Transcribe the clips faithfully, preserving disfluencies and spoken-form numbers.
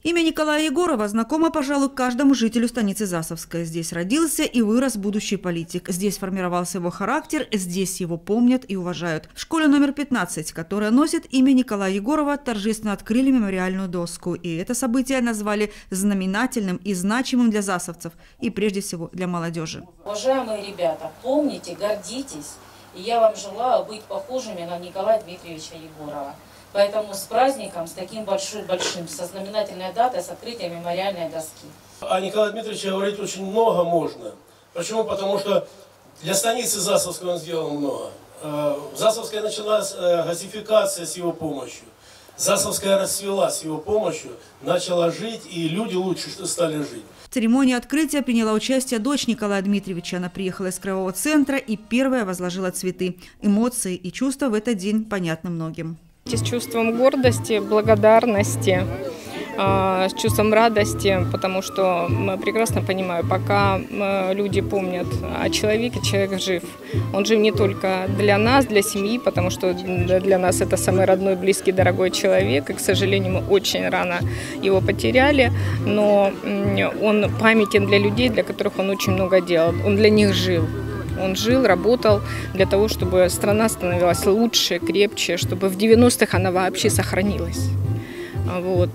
Имя Николая Егорова знакомо, пожалуй, каждому жителю станицы Засовской. Здесь родился и вырос будущий политик. Здесь формировался его характер, здесь его помнят и уважают. В школе номер пятнадцать, которая носит имя Николая Егорова, торжественно открыли мемориальную доску. И это событие назвали знаменательным и значимым для засовцев, и прежде всего для молодежи. Уважаемые ребята, помните, гордитесь, и я вам желаю быть похожими на Николая Дмитриевича Егорова. Поэтому с праздником, с таким большим-большим, со знаменательной датой, с открытием мемориальной доски. О Николае Дмитриевиче говорить очень много можно. Почему? Потому что для станицы Засовской он сделал много. Засовская началась газификация с его помощью. Засовская расцвела с его помощью, начала жить, и люди лучше стали жить. В церемонии открытия приняла участие дочь Николая Дмитриевича. Она приехала из краевого центра и первая возложила цветы. Эмоции и чувства в этот день понятны многим. С чувством гордости, благодарности, с чувством радости, потому что мы прекрасно понимаем, пока люди помнят о человеке, человек жив. Он жив не только для нас, для семьи, потому что для нас это самый родной, близкий, дорогой человек. И, к сожалению, мы очень рано его потеряли, но он памятен для людей, для которых он очень много делал. Он для них жил. Он жил, работал для того, чтобы страна становилась лучше, крепче, чтобы в девяностых она вообще сохранилась. Вот.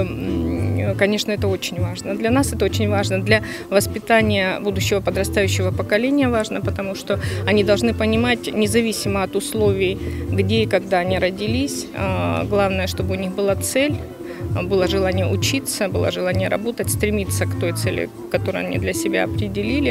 И, конечно, это очень важно. Для нас это очень важно. Для воспитания будущего подрастающего поколения важно, потому что они должны понимать, независимо от условий, где и когда они родились, главное, чтобы у них была цель, было желание учиться, было желание работать, стремиться к той цели, которую они для себя определили,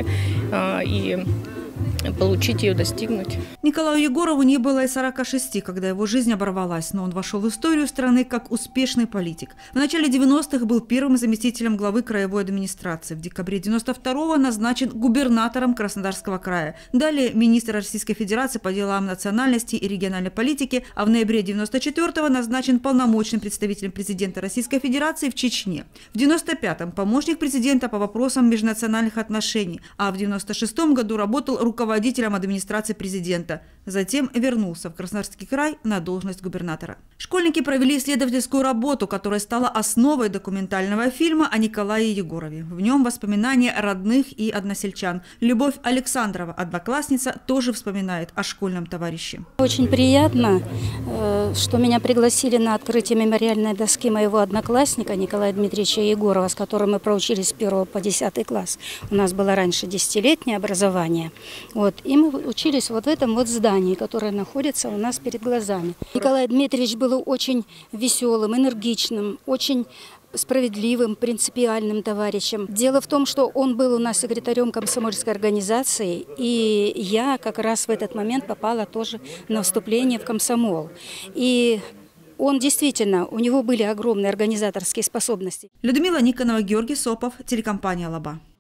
и получить ее, достигнуть. Николаю Егорову не было и сорока шести, когда его жизнь оборвалась, но он вошел в историю страны как успешный политик. В начале девяностых был первым заместителем главы краевой администрации. В декабре девяносто второго назначен губернатором Краснодарского края. Далее министр Российской Федерации по делам национальности и региональной политики, а в ноябре девяносто четвёртого назначен полномочным представителем президента Российской Федерации в Чечне. В девяносто пятом помощник президента по вопросам межнациональных отношений, а в девяносто шестом году работал руководителем руководителем администрации президента. Затем вернулся в Краснодарский край на должность губернатора. Школьники провели исследовательскую работу, которая стала основой документального фильма о Николае Егорове. В нем воспоминания родных и односельчан. Любовь Александрова, одноклассница, тоже вспоминает о школьном товарище. Очень приятно, что меня пригласили на открытие мемориальной доски моего одноклассника Николая Дмитриевича Егорова, с которым мы проучились с первого по десятый класс. У нас было раньше десятилетнее образование. Вот, и мы учились вот в этом вот здании, которое находится у нас перед глазами. Николай Дмитриевич был очень веселым, энергичным, очень справедливым, принципиальным товарищем. Дело в том, что он был у нас секретарем комсомольской организации, и я как раз в этот момент попала тоже на вступление в комсомол. И он действительно, у него были огромные организаторские способности. Людмила Никонова, Георгий Сопов, телекомпания «Лаба».